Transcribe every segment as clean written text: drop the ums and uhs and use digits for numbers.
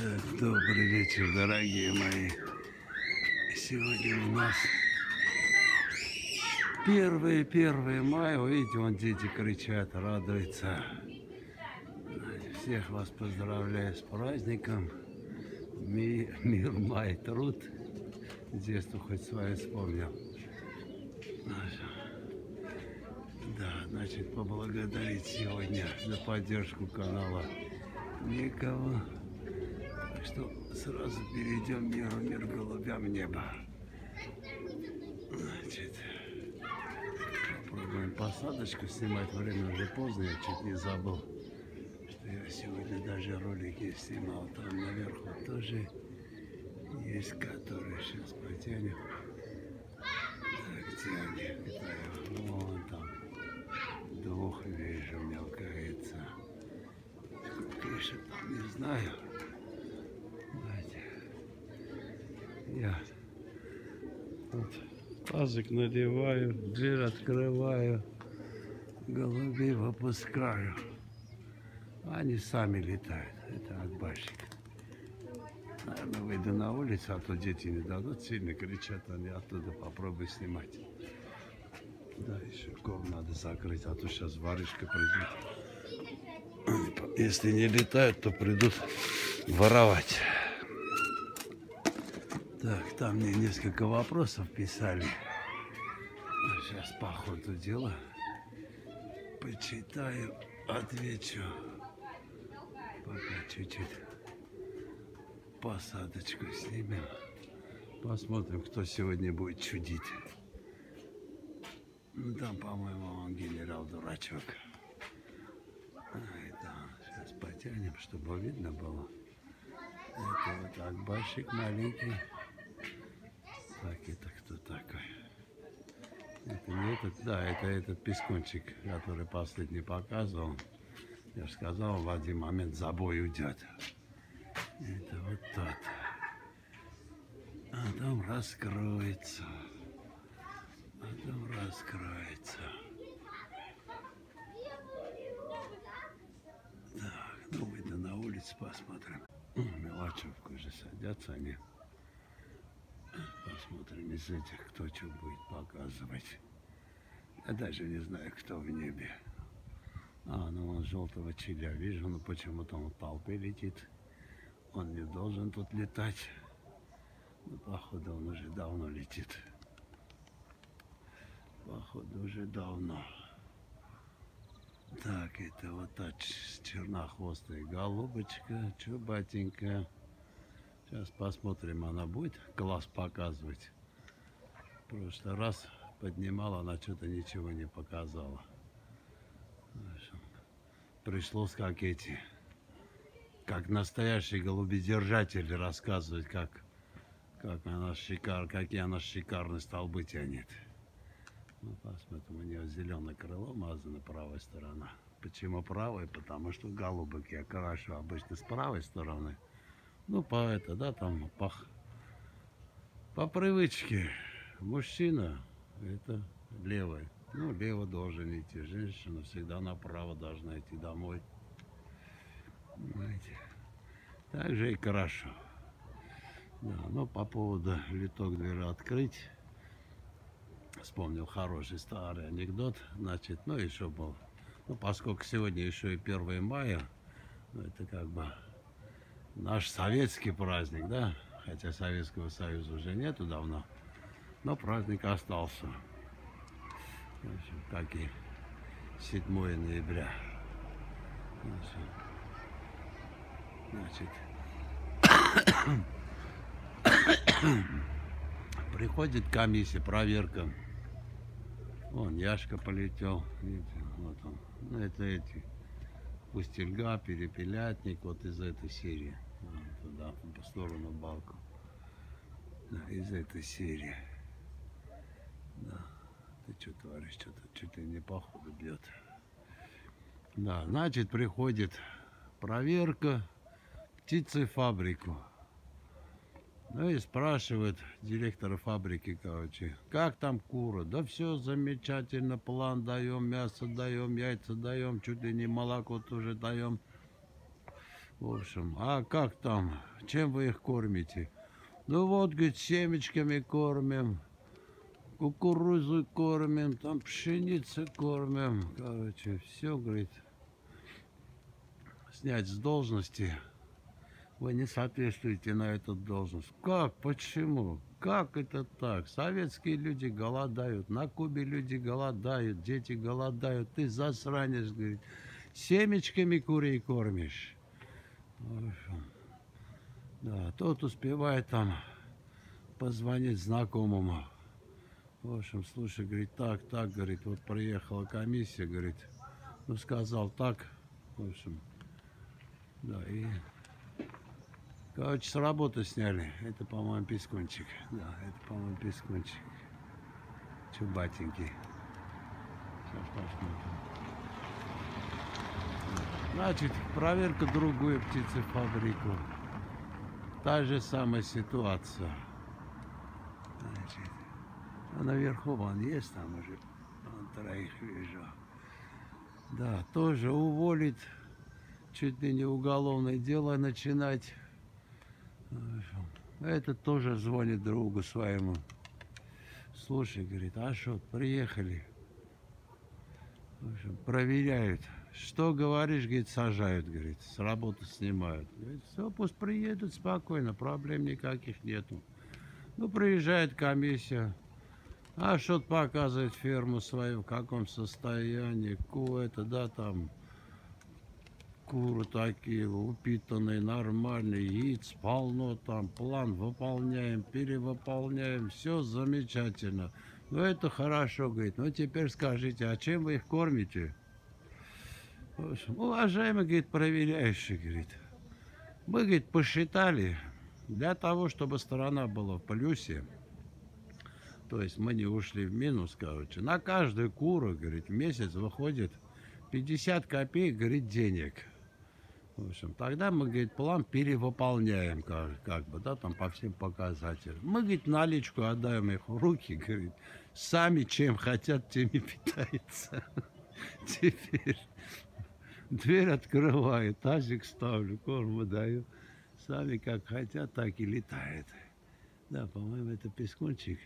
Так, добрый вечер, дорогие мои. Сегодня у нас 1 мая. Видите, вон дети кричат, радуются. Всех вас поздравляю с праздником. Мир, май, труд. Детство хоть свое вспомнил. Да, значит, поблагодарить сегодня за поддержку канала никого. Так что сразу перейдем мир голубям неба. Значит, попробуем посадочку снимать. Время уже поздно, я чуть не забыл, что я сегодня даже ролики снимал. Там наверху тоже есть, которые сейчас потянем. Так, где они? Вон там. Двух вижу, мелкается. Сколько еще там, не знаю. Знаете, я вот тазик наливаю, дверь открываю, голубей выпускаю. Они сами летают. Это отбашек. Наверное, выйду на улицу, а то дети не дадут, сильно кричат, они оттуда попробуй снимать. Да, еще ком надо закрыть, а то сейчас воришка придет. Если не летают, то придут воровать. Так, там мне несколько вопросов писали. Сейчас по ходу дела почитаю, отвечу. Пока чуть-чуть посадочку снимем. Посмотрим, кто сегодня будет чудить. Ну, там, по-моему, он генерал-дурачок. Да, сейчас потянем, чтобы видно было. Это вот акбарщик маленький. Так, это кто такой? Это не этот, да, это этот пескунчик, который последний показывал. Я же сказал, в один момент забой уйдет. Это вот тот. А там раскроется. Потом раскроется. Так, ну выйду на улицу, посмотрим. Мелочевку уже садятся они. Посмотрим из этих, кто что будет показывать. Я даже не знаю, кто в небе. А, ну он желтого чиля вижу, но почему-то он в толпе летит. Он не должен тут летать. Ну, походу, он уже давно летит. Походу, уже давно. Так, это вот та чернохвостая голубочка, чубатенькая. Сейчас посмотрим, она будет класс показывать. В прошлый раз поднимала, она что-то ничего не показала. Пришлось как настоящий голубедержатель рассказывать, какие она шикарные столбы тянет. Ну, посмотрим, у нее зеленое крыло мазано, правая сторона. Почему правая? Потому что голубок я крашу обычно с правой стороны. Ну, по привычке. Мужчина это левый. Ну, лево должен идти. Женщина всегда направо должна идти домой. Понимаете? Так же и крашу. Да, но по поводу литок двери открыть. Вспомнил хороший старый анекдот, значит, ну еще был, ну поскольку сегодня еще и 1 мая, ну, это как бы наш советский праздник, да, хотя Советского Союза уже нету давно, но праздник остался, в общем, как и 7 ноября, значит, приходит комиссия, проверка. Вон Яшка полетел, видите, вот он. Ну, это эти Пустельга, Перепелятник, вот из этой серии. Вон туда, по сторону балку. Да, из этой серии. Да. Ты что творишь? Что-то не походу бьет. Да, значит, приходит проверка птицефабрику. Ну и спрашивает директора фабрики, короче, как там куры? Да все замечательно, план даем, мясо даем, яйца даем, чуть ли не молоко тоже даем. В общем, а как там? Чем вы их кормите? Ну вот, говорит, семечками кормим, кукурузу кормим, там пшеницей кормим. Короче, все, говорит, снять с должности. Вы не соответствуете на эту должность. Как? Почему? Как это так? Советские люди голодают, на Кубе люди голодают, дети голодают. Ты засранец, говорит, семечками курей кормишь. В общем, да, тот успевает там позвонить знакомому. В общем, слушай, говорит, так, говорит, вот приехала комиссия, говорит, ну сказал так, в общем, да, и, короче, с работы сняли. Это, по-моему, Пискунчик. Да, это, по-моему, Пискунчик. Чубатенький. Сейчас посмотрим. Значит, проверка другую птицефабрику. Та же самая ситуация. Значит, а наверху вон есть, там уже вон троих вижу. Да, тоже уволить, чуть ли не уголовное дело начинать. Этот тоже звонит другу своему. Слушай, говорит, а что, приехали? В общем, проверяют. Что говоришь, говорит, сажают, говорит, с работы снимают. Говорит, все, пусть приедут спокойно, проблем никаких нету. Ну, приезжает комиссия, а что-то показывает ферму свою, в каком состоянии, это, да, там, куры такие, упитанные, нормальные, яиц полно, там, план выполняем, перевыполняем, все замечательно. Ну, это хорошо, говорит, ну, теперь скажите, а чем вы их кормите? В общем, уважаемый, говорит, проверяющий, говорит, мы, говорит, посчитали, для того, чтобы страна была в плюсе, то есть мы не ушли в минус, короче, на каждую куру, говорит, в месяц выходит 50 копеек, говорит, денег. В общем, тогда мы, говорит, план перевыполняем, как бы, да, там по всем показателям. Мы, говорит, наличку отдаем их в руки, говорит, сами чем хотят, тем и питаются. Теперь дверь открываю, тазик ставлю, корм выдаю. Сами как хотят, так и летает. Да, по-моему, это Пискунчик.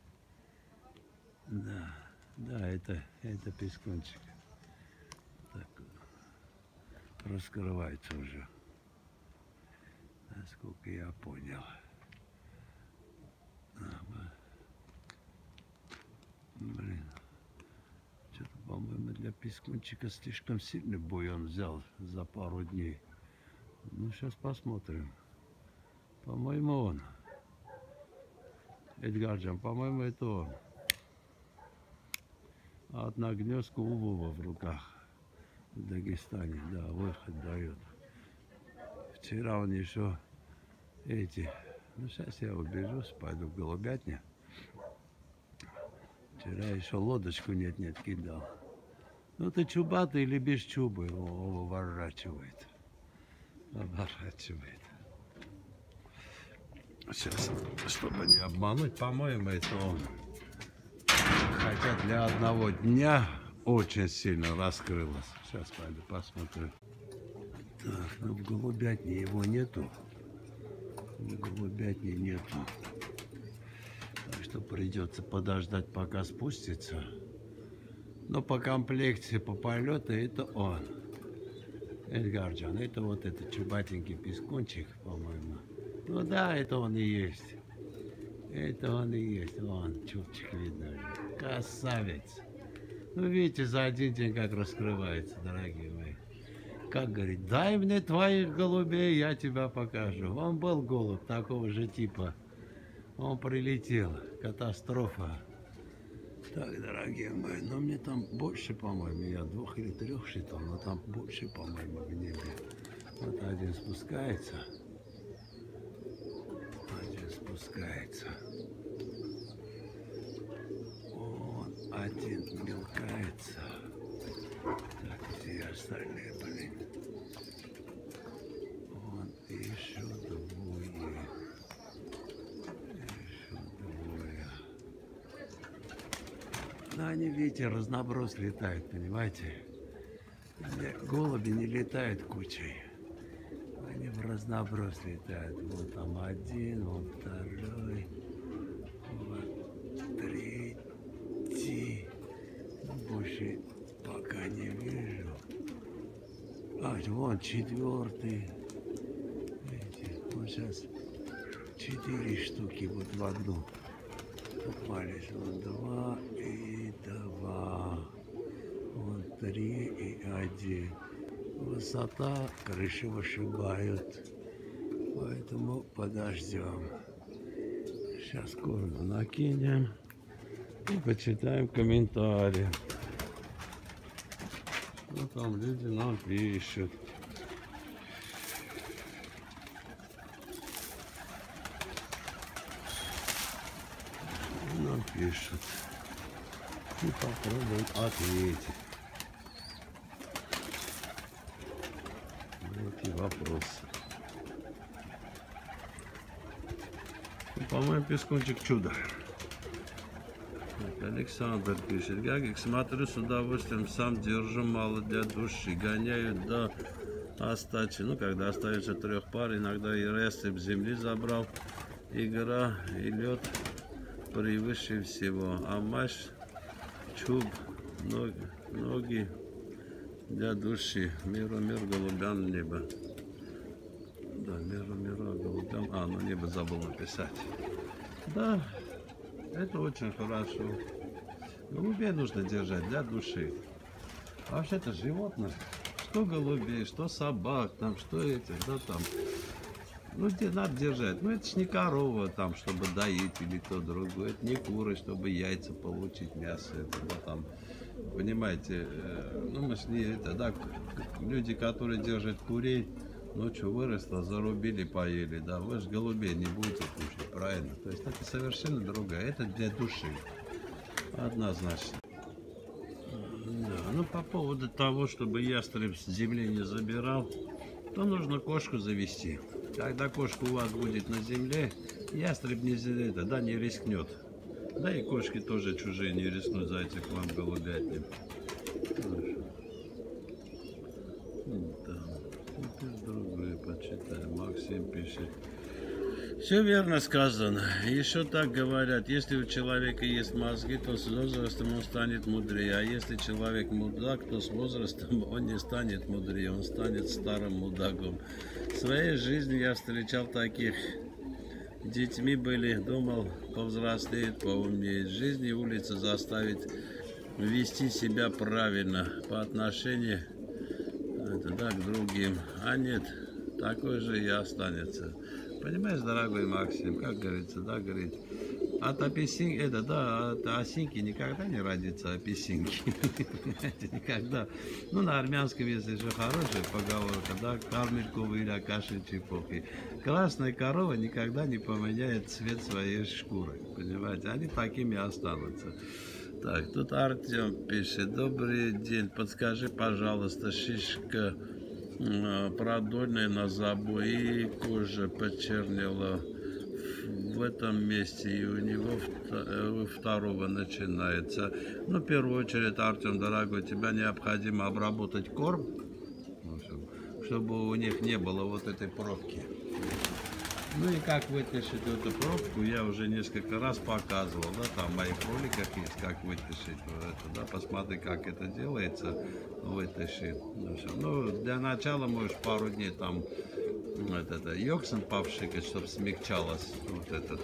Да, да, это Пискунчик. Так, раскрывается уже, насколько я понял. Блин, что-то, по-моему, для Пискунчика слишком сильный бой он взял за пару дней. Ну, сейчас посмотрим. По-моему, он. Эдгарджан, по-моему, это он. А одна гнездка у Вова в руках. В Дагестане, да, выход дает. Вчера он еще эти... Ну, сейчас я убежу, пойду в голубятню. Вчера еще лодочку нет-нет кидал. Ну, ты чубатый или без чубы его выворачивает. Оборачивает. Сейчас, чтобы не обмануть, по-моему, это он. Хотя для одного дня очень сильно раскрылось. Сейчас пойду посмотрю. Так, ну в голубятне его нету. В голубятне нету. Так что придется подождать, пока спустится. Но по комплекции, по полету это он. Эдгарджан, это вот этот чубатенький Пискунчик, по-моему. Ну да, это он и есть. Это он и есть. Вон, чубчик видно. Красавец. Ну, видите, за один день как раскрывается, дорогие мои. Как говорит, дай мне твоих голубей, я тебя покажу. Он был голубь такого же типа. Он прилетел. Катастрофа. Так, дорогие мои, но мне там больше, по-моему, я 2 или 3 считал, но там больше, по-моему, в небе. Вот один спускается. Один спускается. Он один мелкается. Так, где остальные, блин? Он еще двое. Но они, видите, разноброс летают, понимаете? Голуби не летают кучей. разноброс летает. Вот там один, вот второй, вот третий. Больше пока не вижу. А, вон четвертый. Видите, вот сейчас 4 штуки вот в одну попались. Вот 2 и 2. Вот 3 и 1. Высота, крыши вышибают. Поэтому подождем. Сейчас корм накинем и почитаем комментарии. Ну там люди нам пишут. Нам пишут. И попробуем ответить на эти вопросы. Ну, по-моему, Пескунчик чудо. Александр пишет: Гагик, смотрю с удовольствием, сам держу, мало для души, гоняю до остачи. Ну, когда остается 3 пар, иногда и ресты в земли забрал. Игра и лед превыше всего. А маш, чуб, ноги для души. Миру мир, голубям небо. Да, миру голубям. А, ну небо забыл написать. Да. Это очень хорошо. Голубей нужно держать для души. А вообще-то животных, что голубей, что собак, там, что эти, да там. Ну, где надо держать. Ну, это ж не корова, там, чтобы доить или то другое. Это не куры, чтобы яйца получить, мясо. Это, да, там, понимаете, ну, мы ж не это, да, люди, которые держат курей, ночью выросло, зарубили, поели, да, вы же голубей не будете кушать, правильно? То есть это совершенно другое, это для души, однозначно. Да, ну, по поводу того, чтобы ястреб с земли не забирал, то нужно кошку завести. Когда кошка у вас будет на земле, ястреб не рискнет. Да и кошки тоже чужие не рискнут за этих вам голубятней. Другое почитаем. Максим пишет: все верно сказано. Еще так говорят, если у человека есть мозги, то с возрастом он станет мудрее. А если человек мудак, то с возрастом он не станет мудрее, он станет старым мудаком. В своей жизни я встречал таких. Детьми были, думал, повзрослеет, поумнеет. В жизни улицы заставить вести себя правильно по отношению к другим. А нет, такой же и останется. Понимаешь, дорогой Максим, как говорится, да, говорит, от апельсинки, от осинки никогда не родится апельсинки. Понимаете, никогда. Ну, на армянском, если же хорошая поговорка, да, кармельку или каши чепухи. Красная корова никогда не поменяет цвет своей шкуры. Понимаете, они такими останутся. Так, тут Артем пишет: добрый день, подскажи, пожалуйста, шишка продольная на забое, и кожа почернела в этом месте, и у него второго начинается. Ну, в первую очередь, Артем, дорогой, тебе необходимо обработать корм, чтобы у них не было вот этой пробки. Ну и как вытащить эту пробку, я уже несколько раз показывал, да, там в моих роликах есть, как вытащить это, да, посмотри, как это делается, вытащи. Ну, для начала можешь пару дней там йоксан повшикать, чтобы смягчалось вот этот.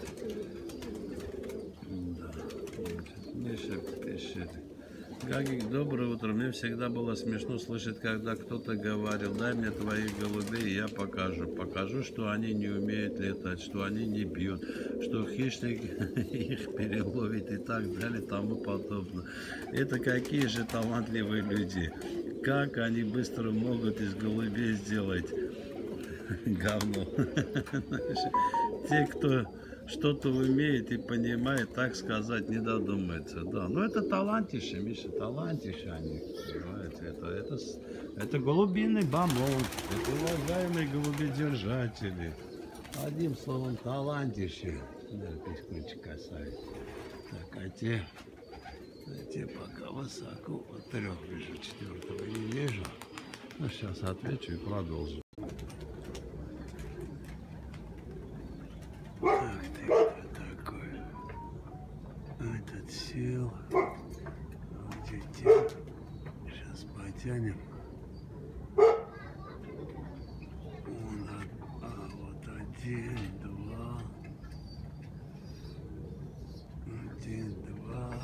Да. Миша пишет: Гагик, доброе утро. Мне всегда было смешно слышать, когда кто-то говорил: дай мне твоих голубей, и я покажу. Покажу, что они не умеют летать, что они не бьют, что хищник их переловит и так далее, тому подобное. Это какие же талантливые люди. Как они быстро могут из голубей сделать говно. Те, кто что-то умеет и понимает, так сказать, не додумается. Да, но это талантище, Миша, талантище они, понимаете, это голубиный бомонд, это уважаемые голубедержатели. Одним словом, талантище. Да, Пескунчик касается. Так, а те пока высоко, вот 3 вижу, 4-го не вижу. Ну, сейчас отвечу и продолжу. ты кто такой? Этот сел. Вот детей. Сейчас потянем. Вот один, два. Один, два.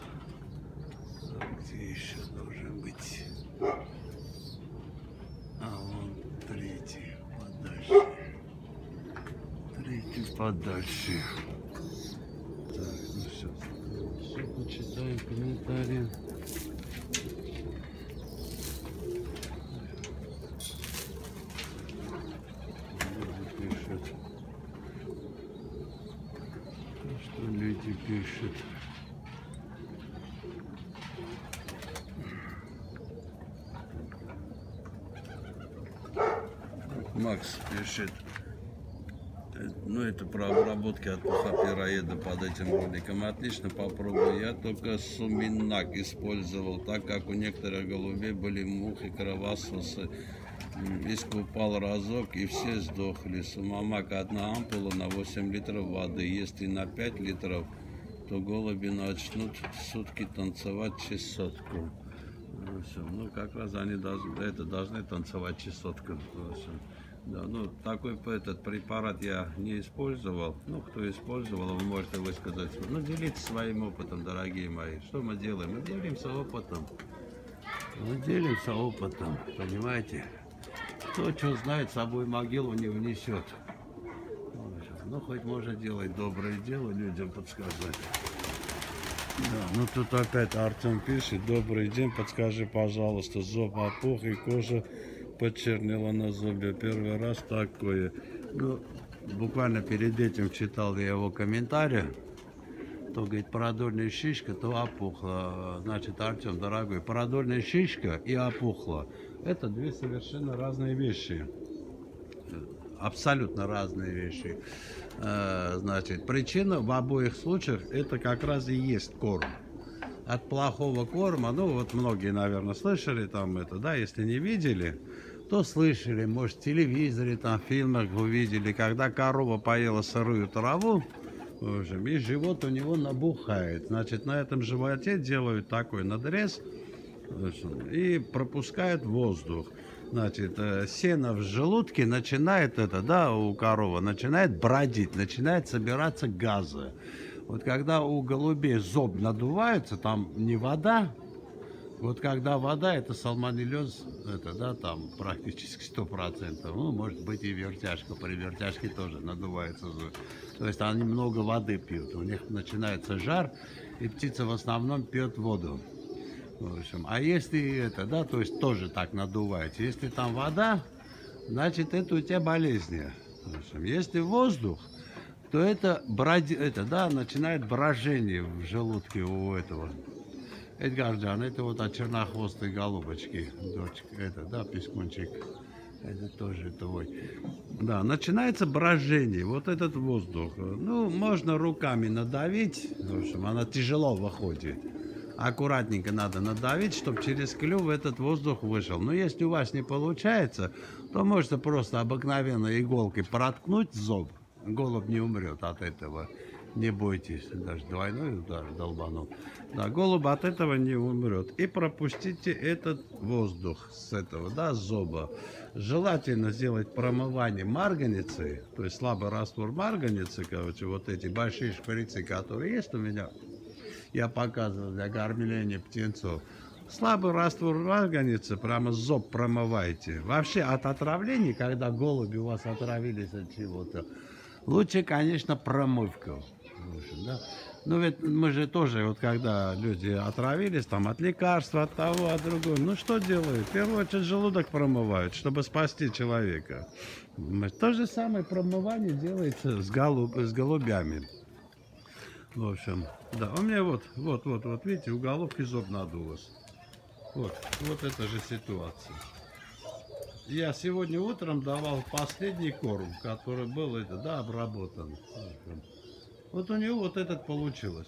А где еще должен быть? А вон третий подальше. Третий подальше. Так, ну все почитаем комментарии. Люди пишут. Что люди пишут? Макс пишет, ну это про обработки от пера под этим роликом. Отлично, попробую. Я только суминак использовал, так как у некоторых голубей были мухи, кровососы. Искупал разок и все сдохли. Сумамак одна ампула на 8 литров воды. Если на 5 литров, то голуби начнут в сутки танцевать чесотку. Ну, как раз они должны танцевать чесотку. Да, ну, такой этот препарат я не использовал. Ну, кто использовал, вы можете высказать. Ну, делитесь своим опытом, дорогие мои. Что мы делаем? Мы делимся опытом. Мы делимся опытом, понимаете? Кто что знает, с собой могилу не внесет. Ну, хоть можно делать доброе дело, людям подсказать. Да, ну тут опять Артем пишет: добрый день, подскажи, пожалуйста, зуб опух и кожа почернела на зубе. Первый раз такое. Ну, буквально перед этим читал я его комментарий. То, говорит, парадольная шишка, то опухла. Значит, Артем, дорогой, парадольная шишка и опухла — это две совершенно разные вещи. Абсолютно разные вещи. Значит, причина в обоих случаях это как раз и есть корм. От плохого корма, ну вот многие, наверное, слышали там это, да, если не видели, то слышали, может, в телевизоре, там, в фильмах вы видели, когда корова поела сырую траву, в общем, и живот у него набухает. Значит, на этом животе делают такой надрез, в общем, и пропускают воздух. Значит, сено в желудке начинает у коровы начинает бродить, начинает собираться газы. Вот когда у голубей зоб надувается, там не вода. Вот когда вода, это сальмонеллез, там практически 100%. Ну, может быть и вертяжка, при вертяжке тоже надувается зоб. То есть они много воды пьют, у них начинается жар, и птица в основном пьет воду. В общем, а если то есть тоже так надувается, если там вода, значит это у тебя болезни. В общем, если воздух, то начинает брожение в желудке у этого. Эдгарджан, это вот от чернохвостой голубочки, дочка, пескунчик, это тоже твой. Да, начинается брожение, вот этот воздух. Ну, можно руками надавить, в общем, она тяжело выходит. Аккуратненько надо надавить, чтобы через клюв этот воздух вышел. Но если у вас не получается, то можете просто обыкновенной иголкой проткнуть зоб. Голубь не умрет от этого. Не бойтесь, даже двойной удар долбанул. Да, голубь от этого не умрет. И пропустите этот воздух с этого, зоба. Желательно сделать промывание марганецей, то есть слабый раствор марганецы, вот эти большие шприцы, которые есть у меня. Я показывал для кормления птенцов. Слабый раствор марганецы, прямо зоб промывайте. Вообще от отравлений, когда голуби у вас отравились от чего-то, лучше, конечно, промывка. Да? Но ведь мы же тоже, вот когда люди отравились, там от лекарства, от того, от другого, ну что делают? В первую очередь желудок промывают, чтобы спасти человека. То же самое промывание делается с голубями. В общем, да, у меня вот, видите, у головки зоб надулось. Вот эта же ситуация. Я сегодня утром давал последний корм, который был, обработан. Вот у него вот этот получилось.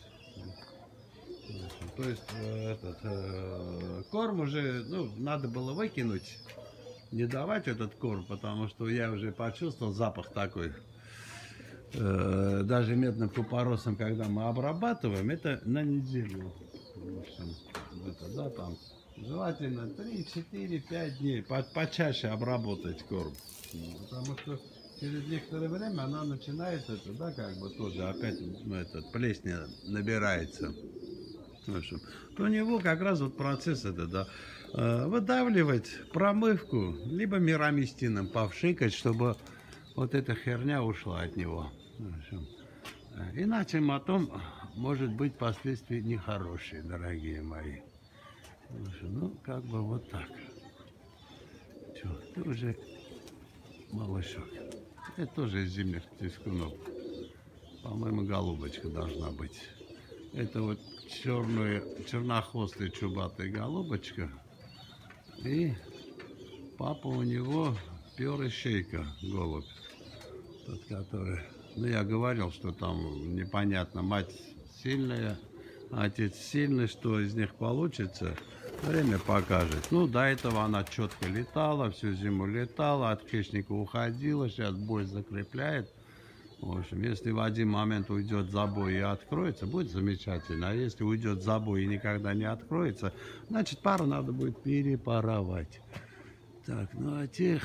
То есть корм уже, надо было выкинуть, не давать этот корм, потому что я уже почувствовал запах такой. даже медным купоросом, когда мы обрабатываем, это на неделю. В общем, это, да, там желательно 3, 4, 5 дней почаще обработать корм. Потому что через некоторое время она начинает, это, да, как бы тоже опять, ну, этот, плесня набирается. В общем, то у него как раз вот процесс это, да, выдавливать промывку, либо мирамистином повшикать, чтобы вот эта херня ушла от него. В общем, иначе потом может быть последствия нехорошие, дорогие мои. В общем, ну, как бы вот так. Чё, ты уже малышок. Это тоже из зимних птискунов. По-моему, голубочка должна быть. Это вот чернохвостая чубатая голубочка. И папа у него перыщейка, голубь. Тот, который... Ну, я говорил, что там непонятно, мать сильная, отец сильный, что из них получится, время покажет. Ну, до этого она четко летала, всю зиму летала, от хищника уходила, сейчас бой закрепляет. В общем, если в один момент уйдет забой и откроется, будет замечательно. А если уйдет забой и никогда не откроется, значит, пару надо будет перепаровать. Так, ну а тех.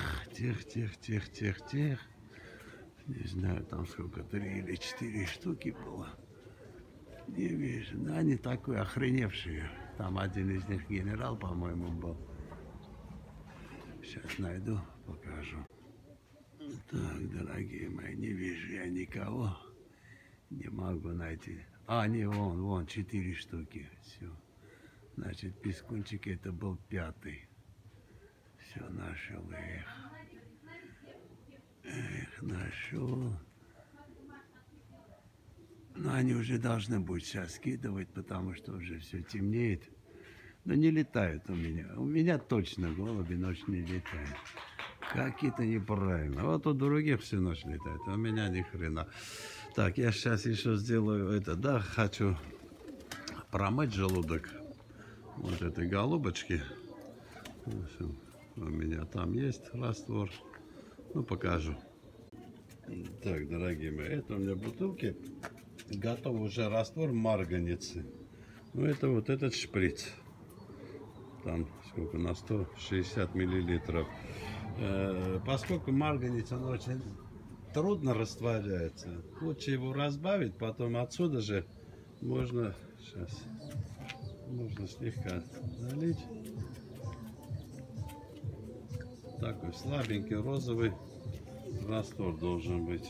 Не знаю, там сколько, 3 или 4 штуки было. Не вижу. Да, они такие охреневшие. Там один из них генерал, по-моему, был. Сейчас найду, покажу. Так, дорогие мои, не вижу я никого. Не могу найти. А, не, вон, 4 штуки. Все. Значит, пискунчик это был 5-й. Все, нашел их. Эх, нашел. Но они уже должны будут сейчас скидывать, потому что уже все темнеет. Но не летают у меня. У меня точно голуби ночью не летают. Какие-то неправильно. Вот у других всю ночь летают, а у меня ни хрена. Так, я сейчас еще сделаю это, да, хочу промыть желудок вот этой голубочки. В общем, у меня там есть раствор. Ну, покажу. Так, дорогие мои, это у меня бутылки. Готов уже раствор марганицы. Ну, это вот этот шприц. Там сколько, на 160 миллилитров. Поскольку марганец, он очень трудно растворяется, лучше его разбавить, потом отсюда же можно, сейчас, можно слегка залить. Такой слабенький розовый раствор должен быть.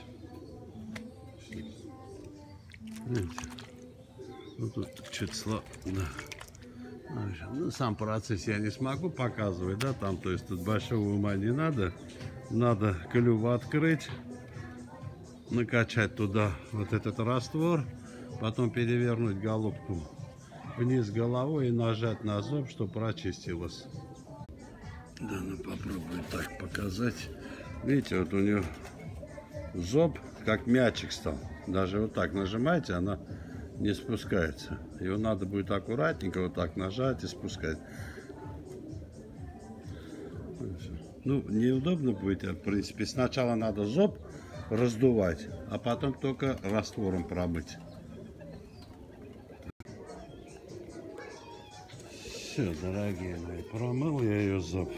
Видите? Ну тут что-то слабо. Да. Ну, сам процесс я не смогу показывать, да, там, то есть тут большого ума не надо. Надо клюв открыть, накачать туда вот этот раствор, потом перевернуть голубку вниз головой и нажать на зоб, чтобы прочистилось. Да, ну попробую так показать. Видите, вот у нее зоб как мячик стал. Даже вот так нажимаете, она не спускается. Его надо будет аккуратненько вот так нажать и спускать. Ну, неудобно будет, в принципе. Сначала надо зоб раздувать, а потом только раствором промыть. Все, дорогие мои, промыл я ее зоб.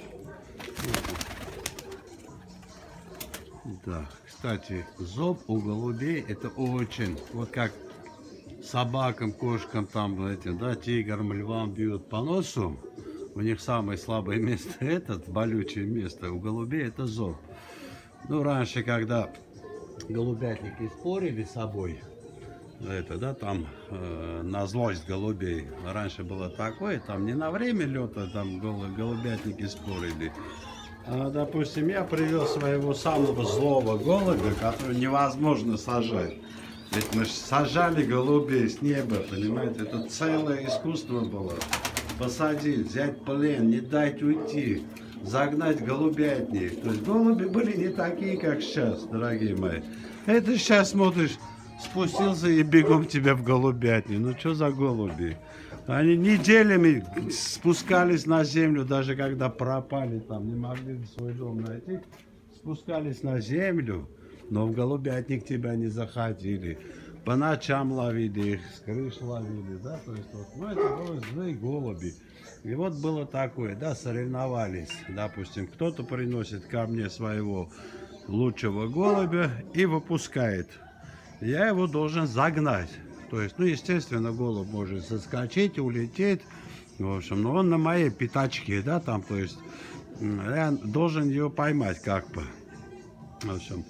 Да, кстати, зоб у голубей это очень, вот как собакам, кошкам, там, этим, да, тиграм, львам бьют по носу, у них самое слабое место, это болючее место, у голубей это зоб. Ну, раньше, когда голубятники спорили с собой, это, да, там, на злость голубей, раньше было такое, там, не на время лета, там, голубятники спорили, а, допустим, я привел своего самого злого голубя, которого невозможно сажать. Ведь мы сажали голубей с неба, понимаете, это целое искусство было. Посадить, взять плен, не дать уйти, загнать голубятник. То есть голуби были не такие, как сейчас, дорогие мои. Это сейчас смотришь, спустился и бегом тебя в голубятню. Ну что за голуби? Они неделями спускались на землю, даже когда пропали, там не могли свой дом найти. Спускались на землю. но в голубятник тебя не заходили. По ночам ловили их, с крыш ловили, да, то есть вот, ну, это были злые голуби. И вот было такое, да, соревновались, допустим, кто-то приносит ко мне своего лучшего голубя и выпускает. Я его должен загнать. То есть, ну, естественно, голубь может соскочить, улететь, в общем, но он на моей пятачке, да, там, то есть, я должен ее поймать как бы. В общем,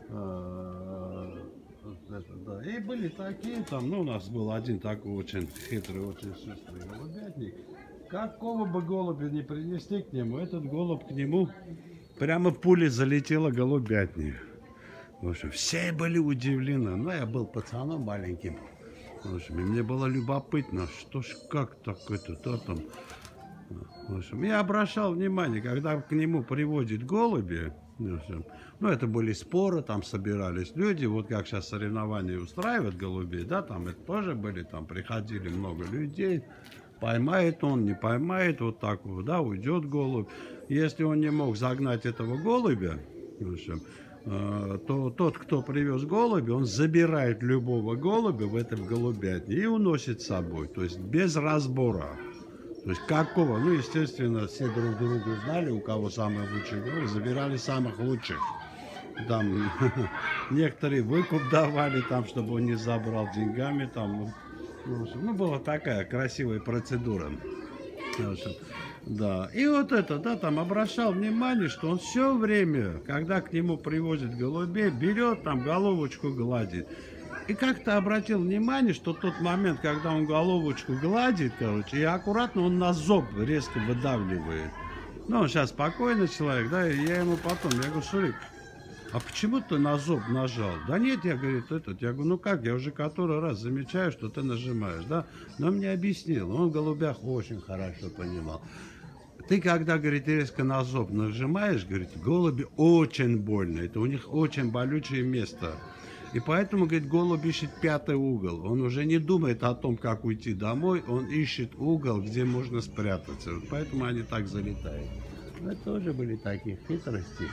да. И были такие, там, ну, у нас был один такой очень хитрый, очень шустрый голубятник. Какого бы голубя не принесли к нему, этот голубь к нему прямо пулей залетела голубятник. В общем, все были удивлены. Но я был пацаном маленьким. В общем, и мне было любопытно, что ж, как так это, да, там. В общем, я обращал внимание, когда к нему приводят голуби, в общем, ну, это были споры, там собирались люди, вот как сейчас соревнования устраивают голубей, да, там это тоже были, там приходили много людей, поймает он, не поймает, вот так вот, да, уйдет голубь. Если он не мог загнать этого голубя, в общем, то тот, кто привез голубя, он забирает любого голубя в этом голубятне и уносит с собой, то есть без разбора. То есть какого? Ну, естественно, все друг друга знали, у кого самые лучшие голуби, забирали самых лучших. Там некоторые выкуп давали, там, чтобы он не забрал деньгами, там, ну, была такая красивая процедура. В общем, да. И вот это, да, там обращал внимание, что он все время, когда к нему привозят голубей, берет там головочку, гладит. И как-то обратил внимание, что тот момент, когда он головочку гладит, короче, и аккуратно он на зоб резко выдавливает. Ну, он сейчас спокойный человек, да, и я ему потом, я говорю, Шурик, а почему ты на зоб нажал? Да нет, я, говорит, я говорю, ну как, я уже который раз замечаю, что ты нажимаешь, да? Но он мне объяснил, он в голубях очень хорошо понимал. Ты когда, говорит, резко на зоб нажимаешь, говорит, голуби очень больно, это у них очень болючее место. И поэтому, говорит, голубь ищет пятый угол. Он уже не думает о том, как уйти домой, он ищет угол, где можно спрятаться. Вот поэтому они так залетают. Это тоже были такие хитрости.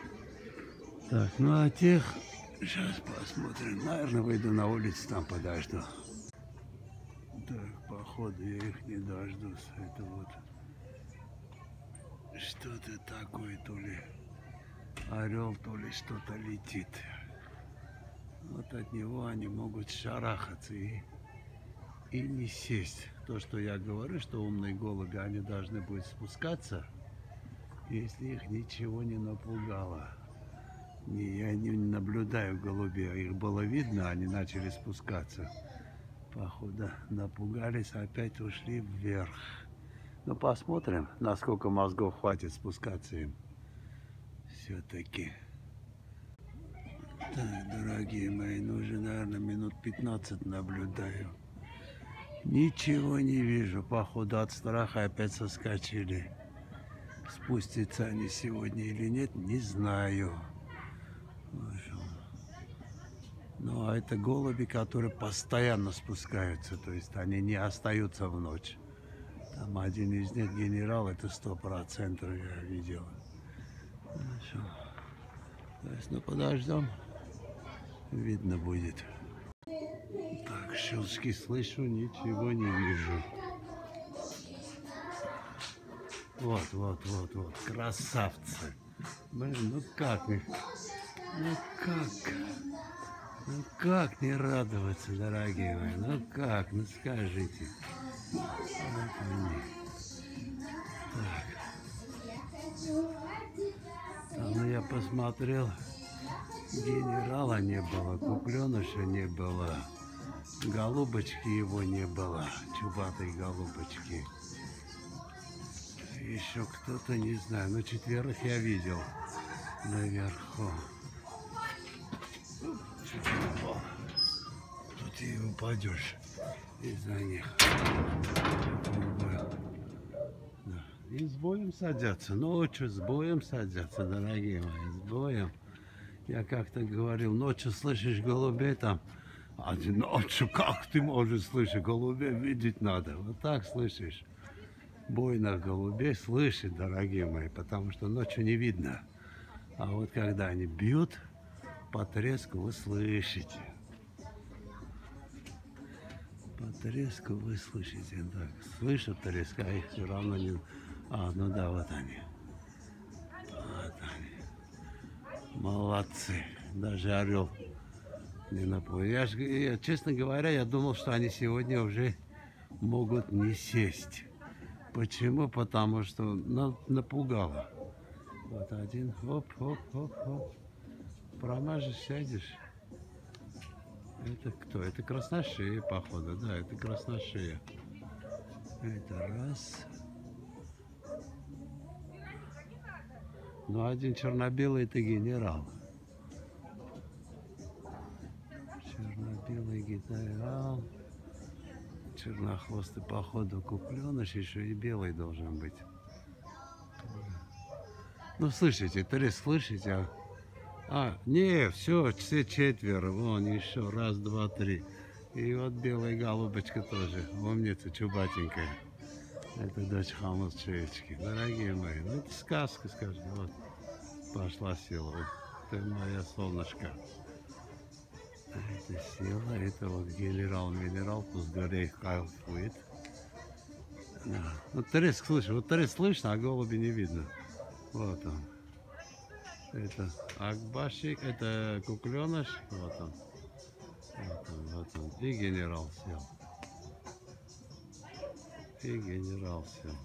Так, ну а тех, сейчас посмотрим. Наверное, выйду на улицу, там подожду. Так, походу я их не дождусь. Это вот что-то такое, то ли орел, то ли что-то летит. Вот от него они могут шарахаться и не сесть. То, что я говорю, что умные голуби, они должны будут спускаться, если их ничего не напугало. Я не наблюдаю голубей, а их было видно, они начали спускаться. Походу, напугались, опять ушли вверх. Ну, посмотрим, насколько мозгов хватит спускаться им. Все-таки. Так, дорогие мои, ну уже, наверное, минут 15 наблюдаю. Ничего не вижу. Походу, от страха опять соскочили. Спустятся они сегодня или нет, не знаю. Ну, а это голуби, которые постоянно спускаются. То есть они не остаются в ночь. Там один из них генерал, это 100% я видел. Хорошо. То есть, ну, подождем. Видно будет. Так, щелчки слышу, ничего не вижу. Вот, красавцы. Блин, ну как их? Ну как не радоваться, дорогие мои? Ну как? Ну скажите. Вот они. Так. Ну я посмотрел. Генерала не было, купленыша не было, голубочки его не было, чубатой голубочки. Еще кто-то, не знаю, но четверых я видел наверху. Тут и упадешь из-за них. Да. И с боем садятся, ночью с боем садятся, дорогие мои, с боем. Я как-то говорил, ночью слышишь голубей там, а ночью как ты можешь слышать? Голубей видеть надо. Вот так слышишь. Бойных голубей слышит, дорогие мои, потому что ночью не видно. А вот когда они бьют по треску вы слышите. По треску вы слышите. Так, слышу треск, а их все равно не... А, ну да, вот они. Вот они. Молодцы. Даже орел не напугал. Честно говоря, я думал, что они сегодня уже могут не сесть. Почему? Потому что напугало. Вот один. Оп, оп, оп, оп. Промажешь, сядешь. Это кто? Это красношея, походу. Да, это красношея. Это раз. Ну, один черно-белый — это генерал. Черно-белый генерал. Чернохвостый, походу, купленыш, еще и белый должен быть. Ну, слышите, треск, слышите? Не, все четверо. Вон еще, раз, два, три. И вот белая голубочка тоже. Умница, чубатенькая. Это дочь холмос-шеечки. Дорогие мои, ну это сказка, скажем. Вот, пошла сила. Вот, ты моя солнышко. Это сила, это вот генерал-минерал, пусть горей кайфует. Да. Вот треск слышно, вот треск слышно, а голуби не видно. Вот он. Это Акбашик, это кукленыш. Вот он. Вот он, вот он. И генерал сел. И генерал сел.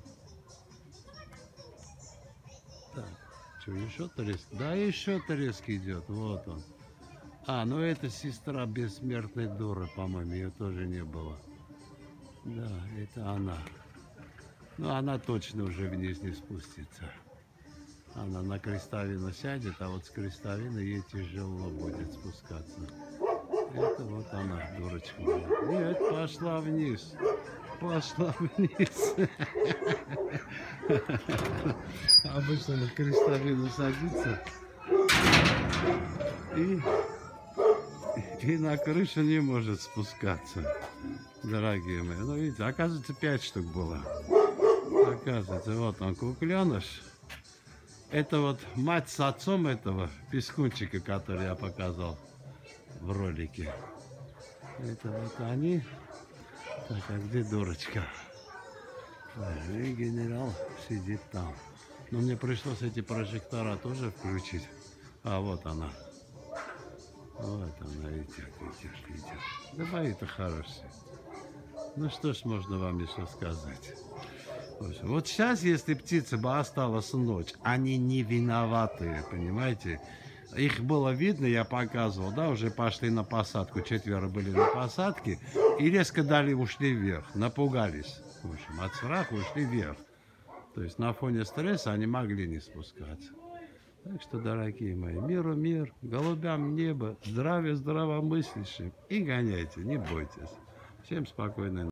Так, что, еще треск? Да, еще треск идет. Вот он. Ну это сестра бессмертной Доры, по-моему, ее тоже не было. Да, это она. Ну, она точно уже вниз не спустится. Она на крестовину сядет, а вот с крестовины ей тяжело будет спускаться. Это вот она, дурочка моя. Нет, пошла вниз. Пошла вниз. Обычно на крестовину садится и на крышу не может спускаться, дорогие мои. Ну, видите, оказывается, 5 штук было. Оказывается, вот он, кукленыш. Это вот мать с отцом этого пескунчика, который я показал в ролике. Это вот они. Так, а где дурочка? И генерал сидит там. Но мне пришлось эти прожектора тоже включить. Вот она. Вот она идет. Давай-то хорошая. Ну что ж можно вам еще сказать? Вот сейчас, если птица бы осталась ночь, они не виноватые, понимаете? Их было видно, я показывал, да, уже пошли на посадку, 4 были на посадке, и резко ушли вверх, напугались. В общем, от страха ушли вверх. То есть на фоне стресса они могли не спускаться. Так что, дорогие мои, миру мир, голубям небо, здравия здравомыслящим, и гоняйте, не бойтесь. Всем спокойной ночи.